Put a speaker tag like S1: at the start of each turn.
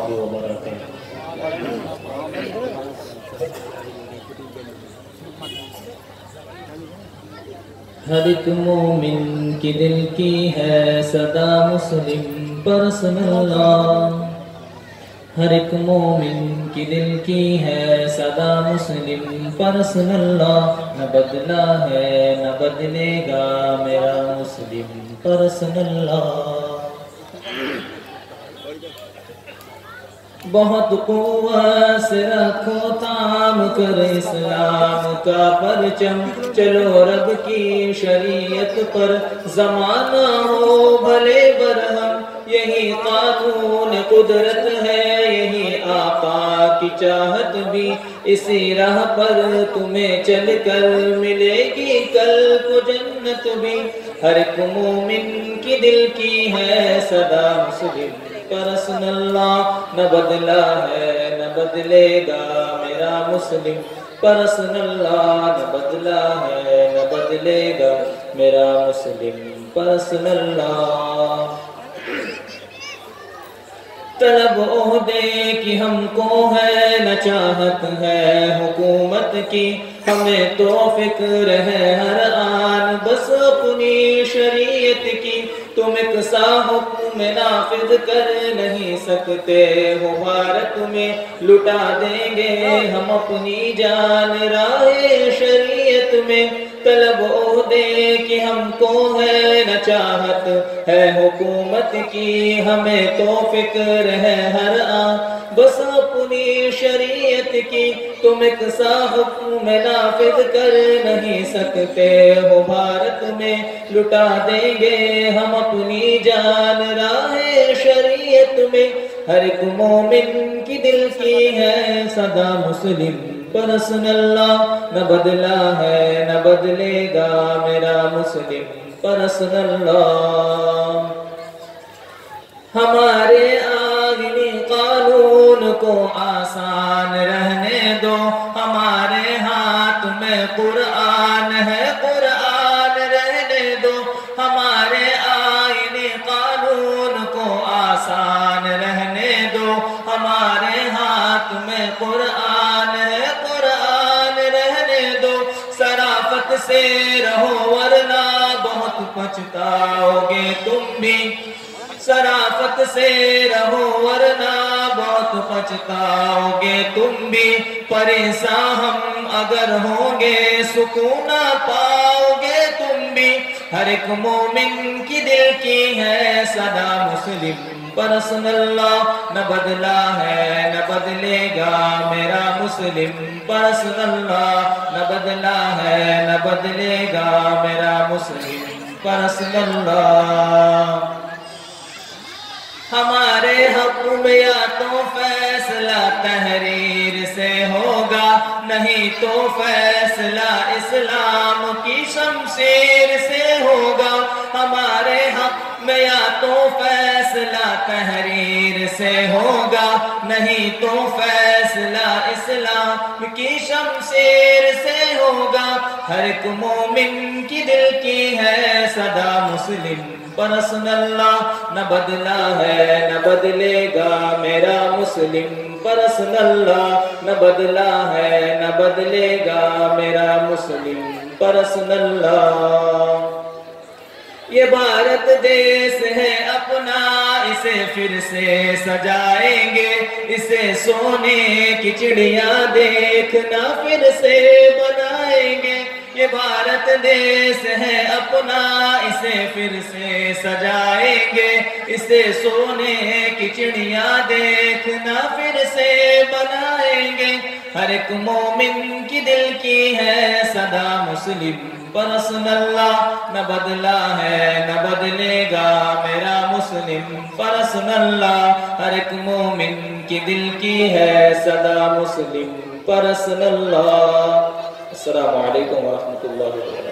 S1: الله وبركاته. ہر ایک مومن کی دل کی ہے صدا مسلم پر سن اللہ. ہر ایک مومن کی دل کی ہے صدا مسلم پر سن اللہ. نہ بدلا ہے نہ بدلے گا میرا مسلم پر سن اللہ. بہت قوت سے رکھو تھام کر اسلام کا پرچم. چلو رب کی شریعت پر زمانہ ہو بھلے برہم. یہی قانون قدرت ہے یہی آقا کی چاہت بھی. اسی راہ پر تمہیں چل کر ملے گی کل کو جنت بھی. ہر ایک مومن کی دل کی ہے صدا مسلم پر سن اللہ. نہ بدلا ہے نہ بدلے گا میرا مسلم پر سن اللہ. نہ بدلا ہے نہ بدلے گا میرا مسلم پر سن اللہ. طلب عہدے کی ہم کو ہے نہ چاہت ہے حکومت کی. ہمیں تو فکر ہے ہر آن بس اپنی شریعت کی. تم ایک سا حکم نافذ کر نہیں سکتے ہو بھارت میں. لٹا دیں گے ہم اپنی جان راہ شریعت میں. طلب عہدے کی ہم کو ہے نہ چاہت ہے حکومت کی. ہمیں تو فکر ہے ہر آن بس اپنی شریعت کی. تم ایک سا حکم نافذ کر نہیں سکتے ہو بھارت میں. لٹا دیں گے ہم اپنی جان راہ شریعت میں. ہر ایک مومن کی دل کی ہے صدا مسلم پر سن اللہ. نہ بدلا ہے نہ بدلے گا میرا مسلم پر سن اللہ. ہمارے آئینی قانون کو آسان رہنے دو. ہمارے ہاتھ میں قرآن ہے قرآن رہنے دو. ہمارے آئینی قانون کو آسان رہنے دو. ہمارے ہاتھ میں قرآن ہے قرآن رہنے دو. شرافت سے رہو ورنہ بہت پچھتاؤ گے تم بھی. شرافت سے رہو ورنہ بہت پچھتاؤ گے تم بھی. پریشاں ہم اگر ہوں گے سکون نہ پاؤ گے تم بھی. ہر ایک مومن کی دل کی ہے صدا مسلم پر سن اللہ. نہ بدلا ہے نہ بدلے گا میرا مسلم پر سن اللہ. نہ بدلا ہے نہ بدلے گا میرا مسلم پر سن اللہ. ہمارے حق میں یا تو فیصلہ تحریر سے ہوگا نہیں تو فیصلہ اسلام کی شمشیر سے ہوگا. ہمارے حق میں یا تو فیصلہ تحریر سے ہوگا نہیں تو فیصلہ اسلام کی شمشیر سے ہوگا. ہر ایک مومن کی دل کی ہے صدا مسلم پر سن اللہ. نہ بدلا ہے نہ بدلے گا میرا مسلم پر سن اللہ. نہ بدلا ہے نہ بدلے گا میرا مسلم پر سن اللہ. یہ بھارت دیس ہے اپنا اسے پھر سے سجائیں گے. اسے سونے کی چڑیاں دیکھنا پھر سے بنائیں گے. یہ بھارت دیس ہے اپنا اسے پھر سے سجائیں گے. اسے سونے کی چڑیاں دیکھنا پھر سے بنائیں گے. ہر ایک مومن کی دل کی ہے صدا مسلم پر سن اللہ. نہ بدلا ہے نہ بدلے گا میرا مسلم پر سن اللہ. ہر ایک مومن کی دل کی ہے صدا مسلم پر سن اللہ. السلام علیکم ورحمۃ اللہ وبرکاتہ.